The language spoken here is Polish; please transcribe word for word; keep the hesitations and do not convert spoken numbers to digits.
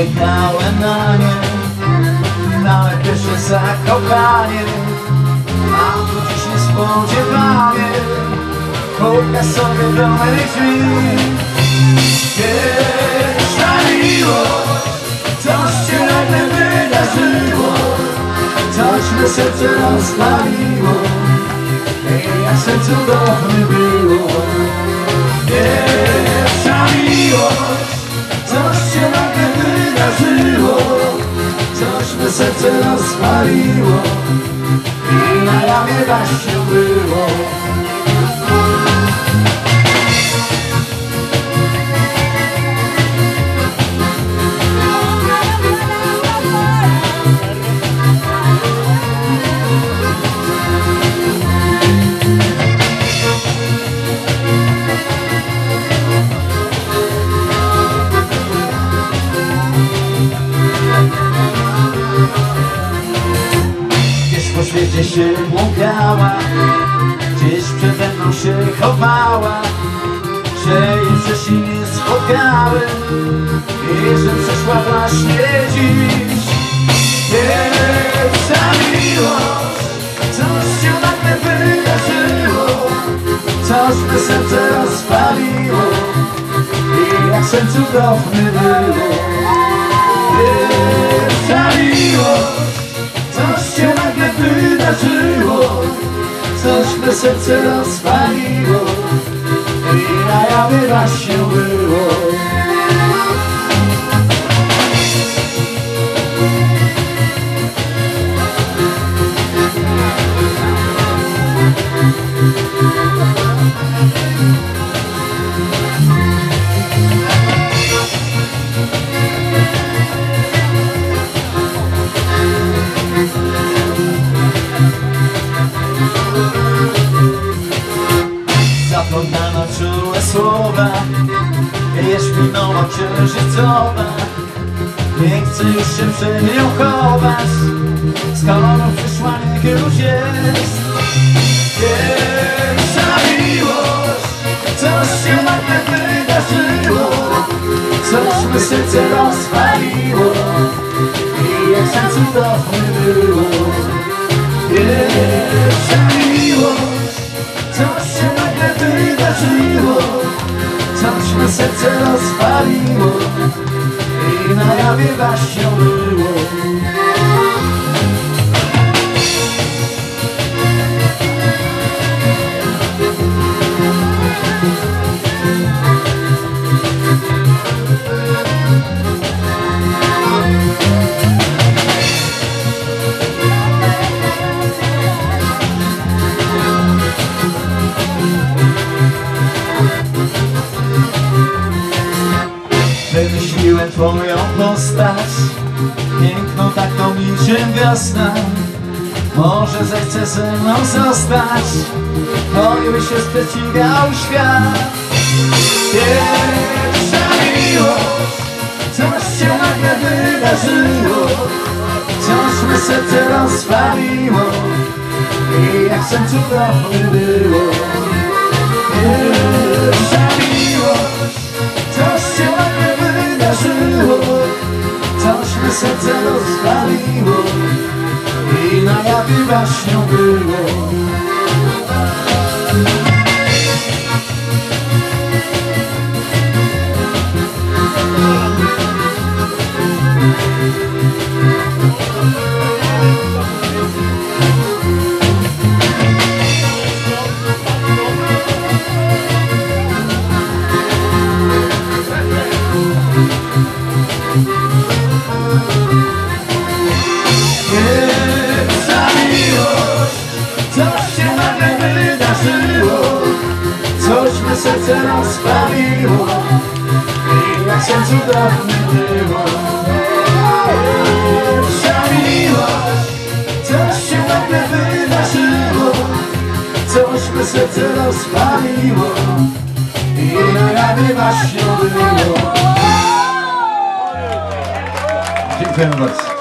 czekałem na nie, małe pierwsze zakochanie, a tu dziś niespodziewanie puka sobie do mych drzwi. Pierwsza miłość, coś się nagle wydarzyło, coś me serce rozpaliło i jak sen cudowny było. Pierwsza miłość, coś się nagle wydarzyło, coś me serce rozpaliło i na jawie właśnie było. Po świecie się błąkała, gdzieś przede mną się chowała, że jeszcze się nie spotkałem i że przeszła właśnie dziś. Pierwsza miłość, coś się nagle wydarzyło, coś me serce rozpaliło i jak sen cudowny było. Pierwsza miłość, coś się nagle wydarzyło, coś me serce rozpaliło i na jawie właśnie było. Zapomniano czułe słowa, jeszpinowa księżycowa, nie chcę już się przed nią chować, z kolorów przyszła niech już jest. Pierwsza miłość, coś się nagle wydarzyło, coś me serce rozpaliło i jak sen cudowny było. Pierwsza miłość, coś się nagle wydarzyło, coś me serce rozpaliło i na jawie właśnie było. Wymyśliłem twoją postać, piękną taką niczym wiosna. Może zechce ze mną zostać, choćby się sprzeciwiał świat. Pierwsza miłość, coś się nagle wydarzyło, coś me serce rozpaliło i jak sen cudowny było. Pierwsza miłość, coś się nagle wydarzyło, coś me serce rozpaliło i na jawie właśnie było. Pierwsza miłość, coś się nagle wydarzyło, coś me serce rozpaliło i jak sen cudowny było. Pierwsza miłość, coś się nagle wydarzyło, coś me serce rozpaliło i na jawie właśnie było. Dziękujemy bardzo.